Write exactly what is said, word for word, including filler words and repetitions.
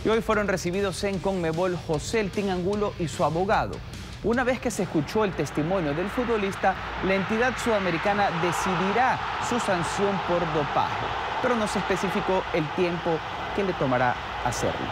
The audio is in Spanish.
Y hoy fueron recibidos en Conmebol José El Tin Angulo y su abogado. Una vez que se escuchó el testimonio del futbolista, la entidad sudamericana decidirá su sanción por dopaje, pero no se especificó el tiempo que le tomará hacerlo.